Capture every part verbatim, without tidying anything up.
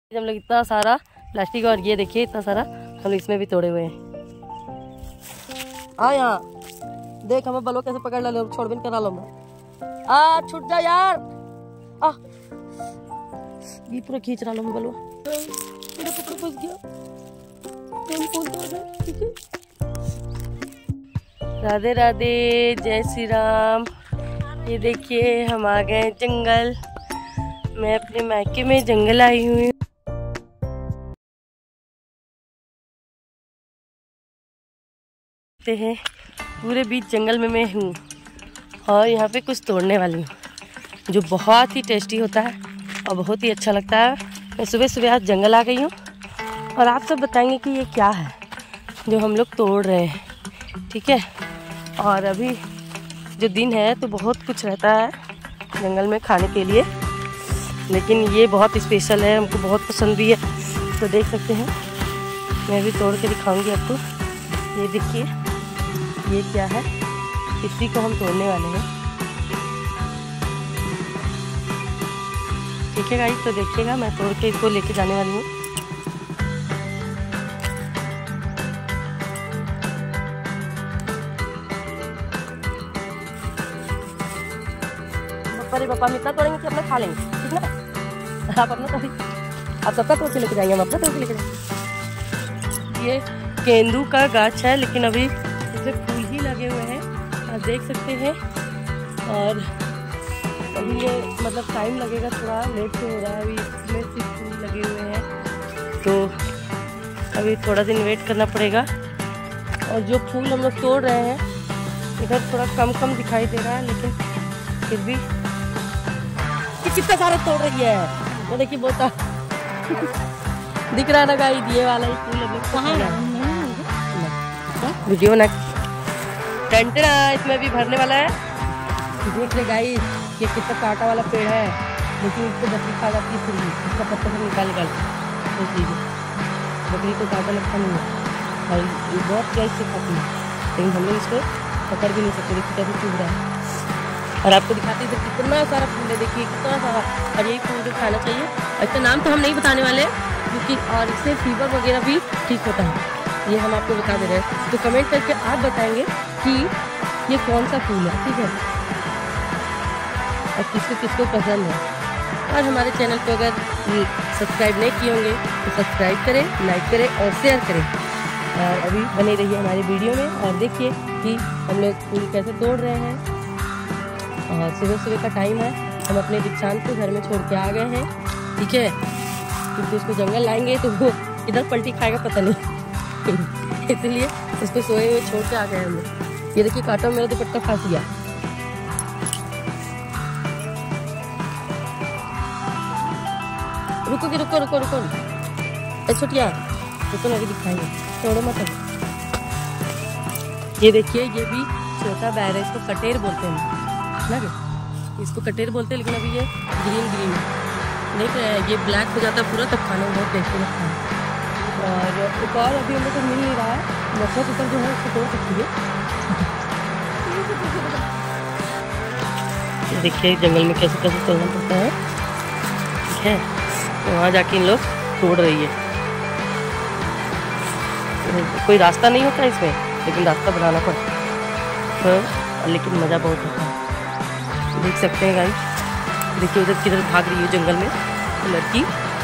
हम लोग इतना सारा प्लास्टिक और ये देखिए इतना सारा हम लोग इसमें भी तोड़े हुए हैं। आ यहाँ देख हमें बलो कैसे पकड़ लो, छोड़ बिन करा लो मैं। आ छूट जा यार, आ ये पूरा खींच रहा लो मैं बलो, पूरा पकड़ फंस गया। ठीक है, राधे राधे, जय श्री राम। ये देखिए हम आ गए जंगल। मैं अपने मायके में जंगल आई हुई हैं, पूरे बीच जंगल में मैं हूँ और यहाँ पे कुछ तोड़ने वाली हूँ जो बहुत ही टेस्टी होता है और बहुत ही अच्छा लगता है। मैं सुबह सुबह आज जंगल आ गई हूँ और आप सब बताएंगे कि ये क्या है जो हम लोग तोड़ रहे हैं। ठीक है, और अभी जो दिन है तो बहुत कुछ रहता है जंगल में खाने के लिए, लेकिन ये बहुत स्पेशल है, हमको बहुत पसंद भी है। तो देख सकते हैं, मैं भी तोड़ के दिखाऊंगी आपको। ये देखिए ये क्या है, इसी को हम तोड़ने वाले हैं। ठीक है गाइस, तो देखिएगा मैं तोड़ के इसको लेके जाने वाली हूँ। अरे पापा हम इतना तोड़ेंगे कि अपना खा लेंगे, ठीक ना। आप अपना तोड़, आप सबका तोड़ के लेके जाएंगे, हम अपना तोड़ के लेके जाएंगे। ये केंदू का गाछ है, लेकिन अभी इसमें फूल ही लगे हुए हैं, आप देख सकते हैं। और अभी ये मतलब टाइम लगेगा, थोड़ा लेट से हो रहा है, अभी इसमें सिर्फ फूल लगे हुए हैं, तो अभी थोड़ा दिन वेट करना पड़ेगा। और जो फूल हम लोग तोड़ रहे हैं इधर थोड़ा कम कम दिखाई दे रहा है, लेकिन फिर भी कितना सारा तोड़ रही है। वो देखिए बहुत दिख रहा है ना गाइस, ये वाला ही फूल हम लोग कहाँ वीडियो ना टंटना इसमें भी भरने वाला है। देख ले गाइस, ये कितना कांटा वाला पेड़ है, लेकिन इसको बकरी खा जाती है, फिर भी इसका पत्ता से निकाल निकाल के बकरी को कांटा लगता नहीं है और ये बहुत तेज से खाती है, लेकिन हम लोग इसको पकड़ भी नहीं सकते। देखिए कैसे चुभ रहा है। और आपको दिखाते हैं कितना सारा फूल है, देखिए कितना सारा। और यही फूल जो खाना चाहिए, इसका नाम तो हम नहीं बताने वाले क्योंकि, और इससे फीवर वगैरह भी ठीक होता है, ये हम आपको बता दे रहे हैं। तो कमेंट करके आप बताएंगे कि ये कौन सा फूल है, ठीक है, और किसको किसको पसंद है। और हमारे चैनल को अगर सब्सक्राइब नहीं किए होंगे तो सब्सक्राइब करें, लाइक करें और शेयर करें। और अभी बने रहिए हमारी वीडियो में और देखिए कि हम लोग फूल कैसे तोड़ रहे हैं। और सुबह सुबह का टाइम है, हम अपने दीक्षांत को घर में छोड़ के आ गए हैं, ठीक है, क्योंकि उसको जंगल लाएंगे तो वो इधर पलटी खाएगा पता नहीं इसलिए उसको सोए हुए छोड़ के आ गए हम लोग। ये देखिए कांटा मेरा दुपट्टा फंस गया। रुको रुको रुको रुको ए छोटिया रुको, लगे दिखाएंगे, छोड़ो मत। ये देखिए ये भी छोटा बैर है, इसको कटेर बोलते हैं ना, इसको कटेर बोलते हैं, लेकिन अभी ये ग्रीन ग्रीन है, देख रहे हैं, ये ब्लैक हो जाता है पूरा, तब खाने में बहुत टेस्टी लगता है। और एक और अभी हम लोग को मिल नहीं रहा है, नफरत ऊपर जो है उसको तोड़ सकती है। देखिए जंगल में कैसे कैसे तोड़ना पड़ता है, ठीक है, तो वहाँ जाके इन लोग तोड़ रही है। कोई रास्ता नहीं होता इसमें, लेकिन रास्ता बनाना पड़ता है, तो लेकिन मज़ा बहुत होता है। देख सकते हैं गाइस, देखिए उधर किधर भाग रही है जंगल में लड़की,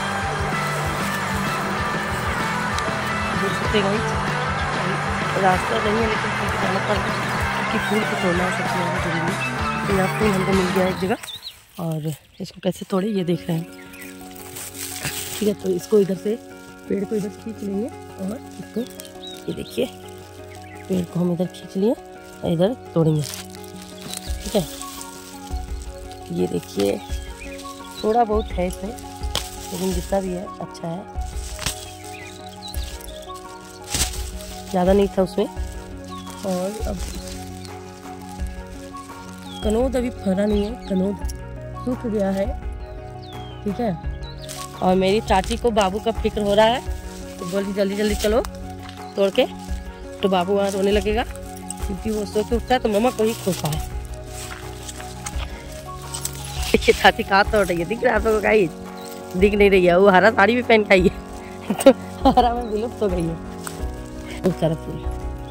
देख सकते हैं गाइस, रास्ता नहीं है लेकिन फूल जाना पड़ता है कि फूल को तोड़ना सबसे ज़्यादा जरूरी है। तो यहाँ फूल हमको मिल गया एक जगह और इसको कैसे तोड़े ये देख रहे हैं, ठीक है। तो इसको इधर से पेड़ को इधर खींच लेंगे और इसको ये देखिए पेड़ को हम इधर खींच लिए और इधर तोड़ेंगे, ठीक है। ये देखिए थोड़ा बहुत है इसमें, लेकिन जितना भी है अच्छा है, ज़्यादा नहीं था उसमें। और अब कनौद अभी फरा नहीं है, कनौद सूख गया है, ठीक है। और मेरी चाची को बाबू का फिक्र हो रहा है, तो बोली जल्दी जल्दी चलो तोड़ के, तो बाबू वहाँ रोने लगेगा क्योंकि वो सो के उठता है तो मम्मा को ही खोता है। देखिए चाची कहाँ तोड़ रही है, दिख रहा है आप लोगों को गाइस, दिख नहीं रही है, वो हरा साड़ी भी पहन के आई है तो हरा में विलुप्त हो गई है। बहुत सारा फूल,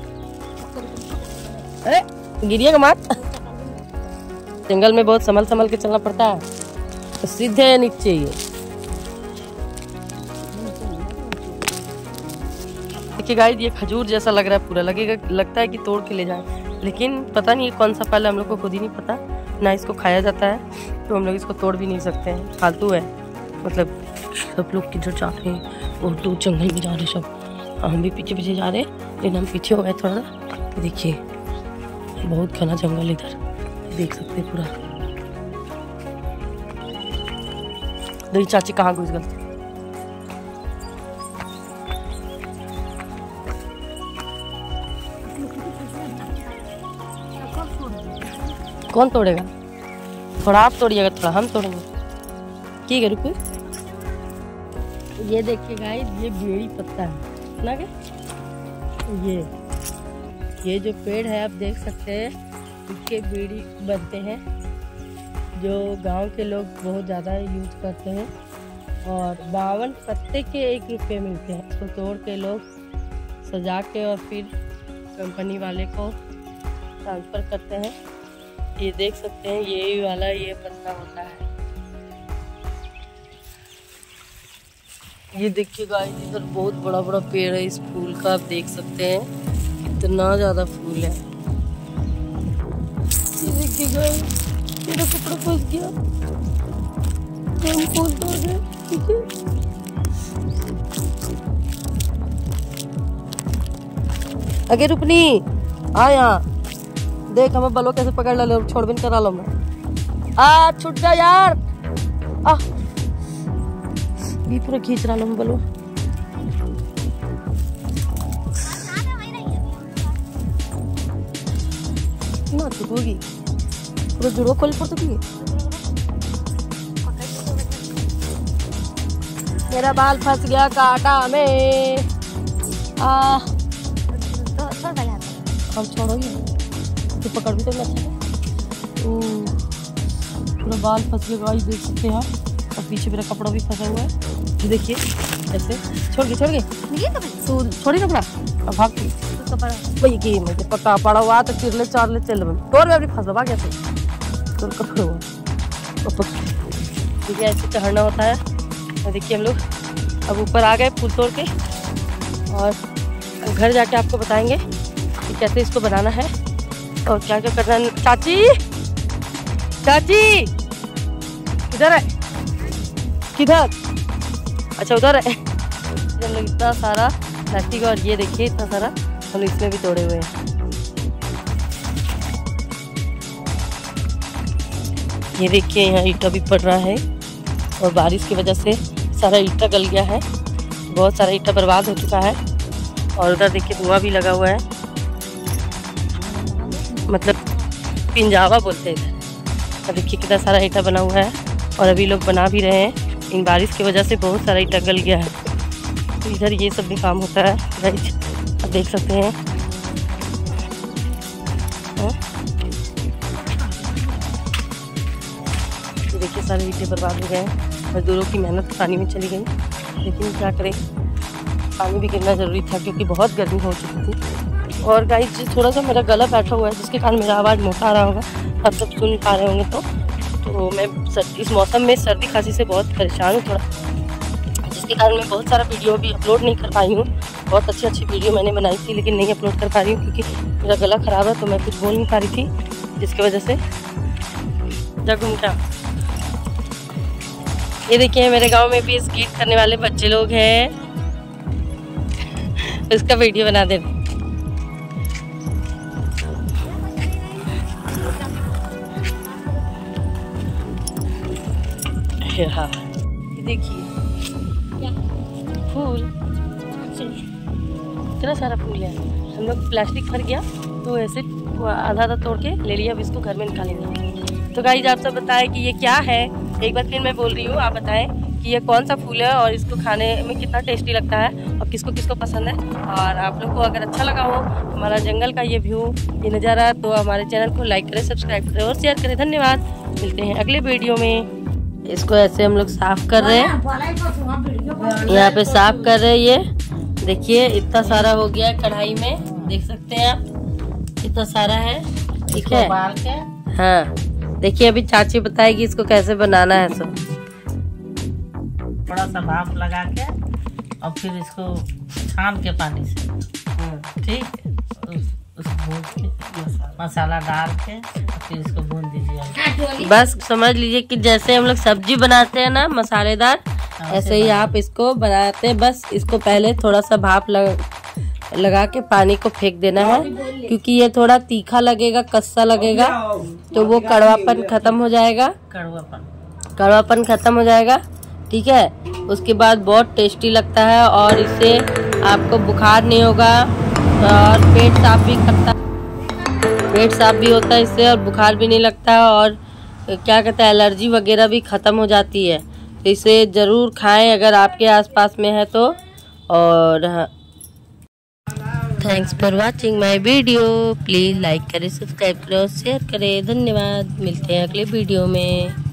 अरे गिरिएगा मत। जंगल में बहुत संभल संभल के चलना पड़ता है, तो सीधे नीचे ये देखिए गाइस, ये खजूर जैसा लग रहा है पूरा, लगेगा लगता है कि तोड़ के ले जाए, लेकिन पता नहीं कौन सा फल है, हम लोग को खुद ही नहीं पता, ना इसको खाया जाता है, तो हम लोग इसको तोड़ भी नहीं सकते हैं, फालतू है। मतलब सब लोग किधर जा रहे हैं, और लोग जंगल में जा रहे हैं सब, हम भी पीछे पीछे जा रहे हैं, लेकिन हम पीछे हो गए थोड़ा सा। देखिए बहुत घना जंगल इधर, देख सकते हैं पूरा। देखिए चाची कहाँ घुस गए। कौन तोड़ेगा? थोड़ा आप तोड़िएगा, थोड़ा हम तोड़ेंगे, ठीक है रुको। ये देखिए गाइस, ये बेड़ी पत्ता है ना क्या? ये ये जो पेड़ है आप देख सकते हैं, इसके बेड़ी बनते हैं, जो गांव के लोग बहुत ज़्यादा यूज करते हैं, और बावन पत्ते के एक रुपये मिलते हैं। इसको तोड़ के लोग सजा के और फिर कंपनी वाले को ट्रांसफ़र करते हैं। ये देख सकते हैं, ये वाला ये पत्ता होता है। ये देखिए गाइस, इधर बहुत बड़ा बड़ा पेड़ है इस फूल का, आप देख सकते हैं कितना ज्यादा फूल है। ये देखिए गाइस, मेरा कपड़ा फंस गया, हम फूल तोड़ रहे, ठीक है। अगे रुकनी आ यहाँ देख, हमें बलो कैसे पकड़ लो, छोड़ बिन करा लो मैं। आ छूट जा यार, आ भी पूरा खींच रहा लो बलो। ना छूटोगी पूरा जुड़ो खोल पड़ तो मेरा बाल फंस गया कांटा में। आ हम छोड़ोगे तो पकड़ भी तो अच्छा है। पूरा बाल फंस गया गाइस, देख सकते हैं आप, और पीछे मेरा कपड़ा भी फंसा हुआ है, देखिए ऐसे। छोड़ के छोड़ के तो छोड़ी कपड़ा, अब भाग के वही की मैं पक्का पड़ा हुआ तो चिरले चारले चल तोड़ में अपनी फंस भाग ऐसे तो कपड़ा हुआ। ठीक है, ऐसे चढ़ना होता है। और देखिए हम लोग अब ऊपर आ गए फूल तोड़ के, और घर जाके आपको बताएंगे कि कैसे इसको बनाना है और क्या क्या करना है। चाची चाची किधर है? किधर? अच्छा उधर है। हम लोग इतना सारा प्लास्टिक, और ये देखिए इतना सारा हम इसमें भी तोड़े हुए हैं। ये देखिए यहाँ ईटा भी पड़ रहा है, और बारिश की वजह से सारा ईटा गल गया है, बहुत सारा ईटा बर्बाद हो चुका है। और उधर देखिए धुआं भी लगा हुआ है, मतलब पिंजावा बोलते हैं इधर। देखिए कितना सारा ईटा बना हुआ है, और अभी लोग बना भी रहे हैं। इन बारिश की वजह से बहुत सारा ईटा गल गया है, तो इधर ये सब भी काम होता है गाइस, आप देख सकते हैं। ये देखिए सारे ईटे बर्बाद हो गए हैं, मजदूरों की मेहनत पानी में चली गई, लेकिन क्या करें, पानी भी गिरना ज़रूरी था क्योंकि बहुत गर्मी हो चुकी थी। और गाइस थोड़ा सा मेरा गला बैठा हुआ है, जिसके कारण मेरा आवाज़ मोटा आ रहा होगा, आप सब सुन पा रहे होंगे। तो तो मैं इस मौसम में सर्दी खांसी से बहुत परेशान हूँ थोड़ा, जिसके कारण मैं बहुत सारा वीडियो भी अपलोड नहीं कर पाई हूँ। बहुत अच्छी अच्छी वीडियो मैंने बनाई थी, लेकिन नहीं अपलोड कर पा रही हूँ क्योंकि मेरा गला ख़राब है, तो मैं कुछ बोल नहीं पा रही थी, जिसकी वजह से जब घूमता। ये देखिए मेरे गांव में भी इस गीत करने वाले बच्चे लोग हैं, इसका वीडियो बना दे। हाँ देखिए फूल, इतना सारा फूल है। हम लोग प्लास्टिक भर गया तो ऐसे आधा आधा तोड़ के ले लिया, अब इसको घर में निकालेंगे। तो गाइस आप सब बताएं कि ये क्या है, एक बार फिर मैं बोल रही हूँ, आप बताएं कि ये कौन सा फूल है और इसको खाने में कितना टेस्टी लगता है और किसको किसको पसंद है। और आप लोग को अगर अच्छा लगा हो हमारा जंगल का ये व्यू, ये नज़ारा, तो हमारे चैनल को लाइक करें, सब्सक्राइब करें और शेयर करें। धन्यवाद, मिलते हैं अगले वीडियो में। इसको ऐसे हम लोग साफ कर रहे हैं। यहाँ पे साफ कर रहे हैं। ये देखिए इतना सारा हो गया है कढ़ाई में, देख सकते हैं आप इतना सारा है। ठीक है, हाँ देखिए अभी चाची बताएगी इसको कैसे बनाना है। सब थोड़ा सा भाप लगा के और फिर इसको छान के पानी से, ठीक उस, उसको भून के मसाला डाल के फिर इसको भून दीजिए। बस समझ लीजिए कि जैसे हम लोग सब्जी बनाते हैं ना मसालेदार, ऐसे ही आप इसको बनाते हैं। बस इसको पहले थोड़ा सा भाप लग, लगा के पानी को फेंक देना है, क्योंकि ये थोड़ा तीखा लगेगा, कस्सा लगेगा, तो वो कड़वापन खत्म हो जाएगा। कड़वापन कड़वापन खत्म हो जाएगा। ठीक है, उसके बाद बहुत टेस्टी लगता है और इससे आपको बुखार नहीं होगा और पेट साफ भी करता पेट साफ भी होता है इससे, और बुखार भी नहीं लगता और क्या कहते हैं एलर्जी वगैरह भी ख़त्म हो जाती है। तो इसे ज़रूर खाएं अगर आपके आसपास में है तो। और thanks for watching my video. Please like करें, सब्सक्राइब करें और शेयर करें। धन्यवाद। मिलते हैं अगले वीडियो में।